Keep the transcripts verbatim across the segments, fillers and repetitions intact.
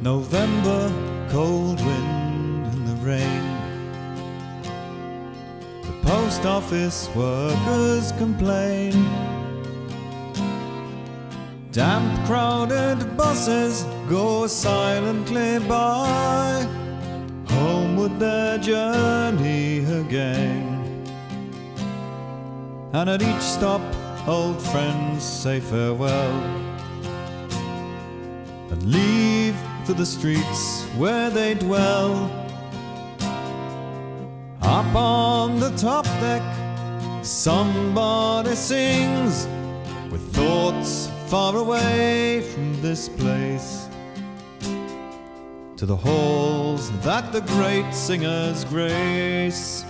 November, cold wind and the rain. The post office workers complain. Damp, crowded buses go silently by, homeward their journey again. And at each stop, old friends say farewell and leave for the streets where they dwell. Up on the top deck, somebody sings, with thoughts far away from this place, to the halls that the great singers grace.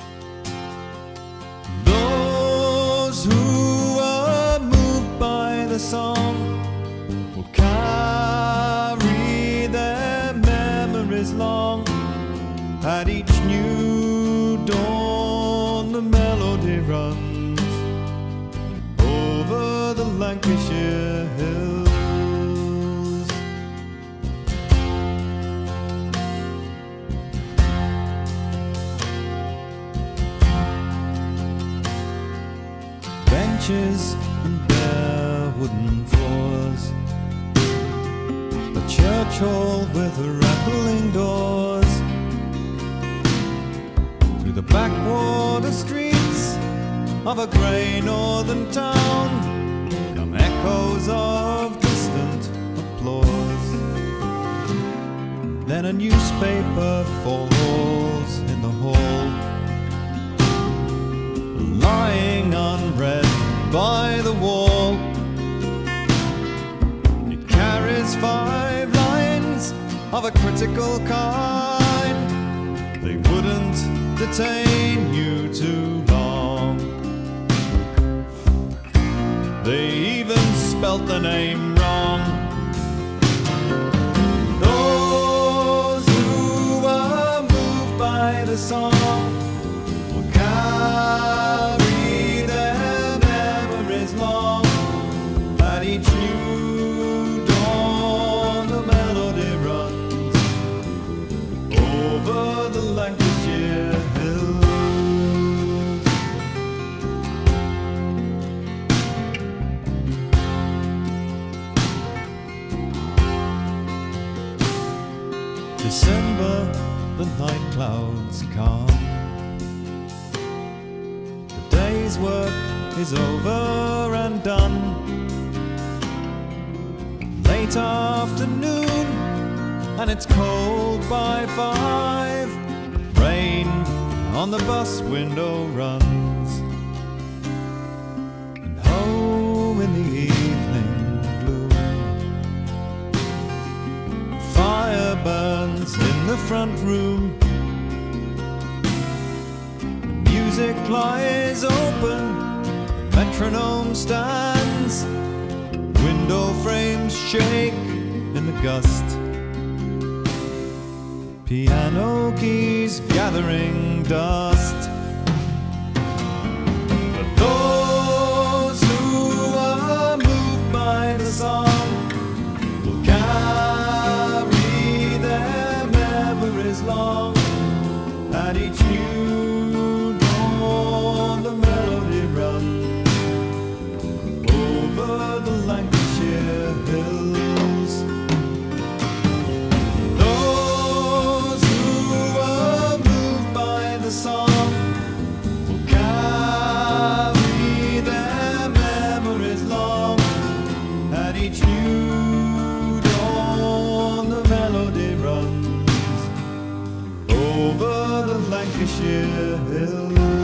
Those who are moved by the song will carry their memories long. At each new dawn the melody runs over the Lancashire hills. Benches and bare wooden floors, a church hall with rattling doors. Through the backwater streets of a grey northern town come echoes of distant applause. Then a newspaper falls in the hall, lying unread by the wall. It carries five lines of a critical kind. They wouldn't detain you too long. They even spelt the name wrong. Those who are moved by the song will carry their memories long. At each new dawn the melody runs over the Lancashire hills. December, the night clouds calm. The day's work is over and done. Late afternoon, and it's cold by five. Rain on the bus window runs, and home in the evening gloom. Fire burns in the front room. The music lies open, the metronome stands. Window frames shake in the gust. Piano keys gathering dust. But those who are moved by the song will carry their memories long. At each new dawn the melody runs over the Lancashire hills. Those who are moved by the song will carry their memories long. At each new dawn the melody runs over the Lancashire hills.